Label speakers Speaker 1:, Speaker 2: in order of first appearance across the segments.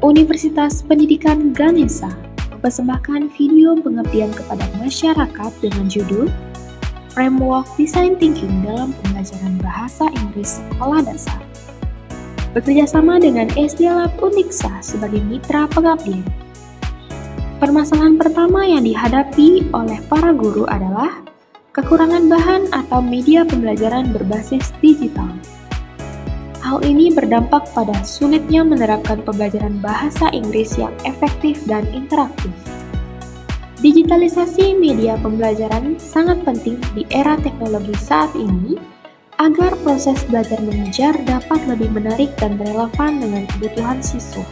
Speaker 1: Universitas Pendidikan Ganesha mempersembahkan video pengabdian kepada masyarakat dengan judul Framework Design Thinking dalam Pembelajaran Bahasa Inggris Sekolah Dasar. Bekerjasama dengan SD Lab Unixa sebagai mitra pengabdian. Permasalahan pertama yang dihadapi oleh para guru adalah kekurangan bahan atau media pembelajaran berbasis digital. Hal ini berdampak pada sulitnya menerapkan pembelajaran bahasa Inggris yang efektif dan interaktif. Digitalisasi media pembelajaran sangat penting di era teknologi saat ini agar proses belajar mengajar dapat lebih menarik dan relevan dengan kebutuhan siswa.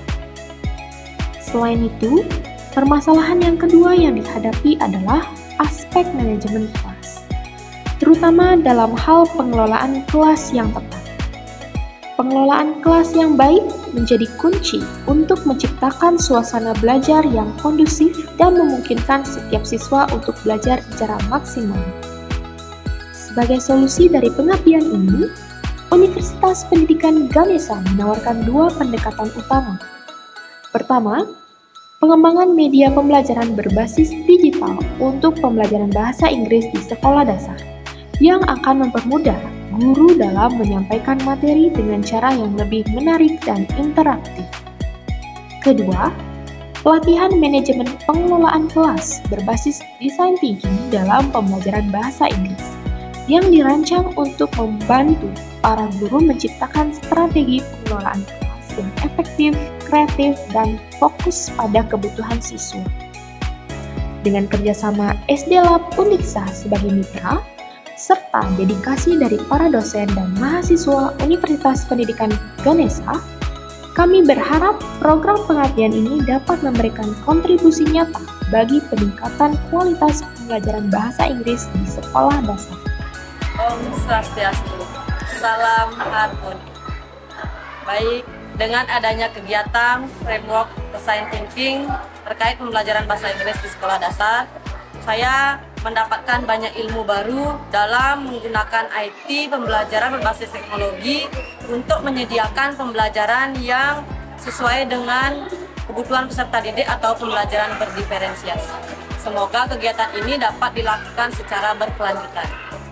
Speaker 1: Selain itu, permasalahan yang kedua yang dihadapi adalah aspek manajemen kelas, terutama dalam hal pengelolaan kelas yang tepat. Pengelolaan kelas yang baik menjadi kunci untuk menciptakan suasana belajar yang kondusif dan memungkinkan setiap siswa untuk belajar secara maksimal. Sebagai solusi dari pengabdian ini, Universitas Pendidikan Ganesha menawarkan dua pendekatan utama. Pertama, pengembangan media pembelajaran berbasis digital untuk pembelajaran bahasa Inggris di sekolah dasar, yang akan mempermudah guru dalam menyampaikan materi dengan cara yang lebih menarik dan interaktif. Kedua, pelatihan manajemen pengelolaan kelas berbasis design thinking dalam pembelajaran bahasa Inggris yang dirancang untuk membantu para guru menciptakan strategi pengelolaan kelas yang efektif, kreatif, dan fokus pada kebutuhan siswa. Dengan kerjasama SD Lab Unixa sebagai mitra, serta dedikasi dari para dosen dan mahasiswa Universitas Pendidikan Ganesha, kami berharap program pengabdian ini dapat memberikan kontribusi nyata bagi peningkatan kualitas pembelajaran bahasa Inggris di sekolah dasar.
Speaker 2: Om Swastiastu, salam harmoni. Baik, dengan adanya kegiatan Framework Design Thinking terkait pembelajaran bahasa Inggris di sekolah dasar, saya mendapatkan banyak ilmu baru dalam menggunakan IT pembelajaran berbasis teknologi untuk menyediakan pembelajaran yang sesuai dengan kebutuhan peserta didik atau pembelajaran berdiferensiasi. Semoga kegiatan ini dapat dilakukan secara berkelanjutan.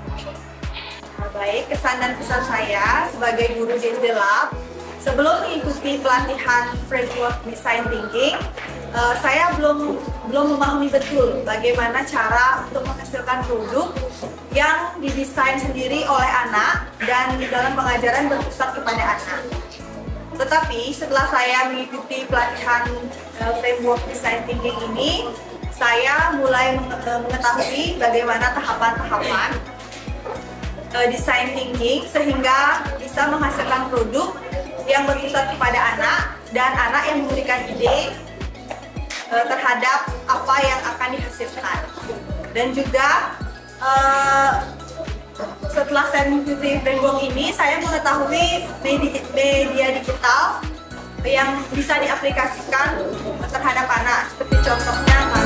Speaker 3: Baik, kesan dan pesan saya sebagai guru di SD Lab, sebelum mengikuti pelatihan Framework Design Thinking, saya belum memahami betul bagaimana cara untuk menghasilkan produk yang didesain sendiri oleh anak dan dalam pengajaran berpusat kepada anak. Tetapi setelah saya mengikuti pelatihan Framework Design Thinking ini, saya mulai mengetahui bagaimana tahapan-tahapan design thinking sehingga bisa menghasilkan produk yang berpusat kepada anak dan anak yang memberikan ide terhadap apa yang akan dihasilkan. Dan juga setelah saya mengikuti framework ini, saya mengetahui media digital yang bisa diaplikasikan terhadap anak, seperti contohnya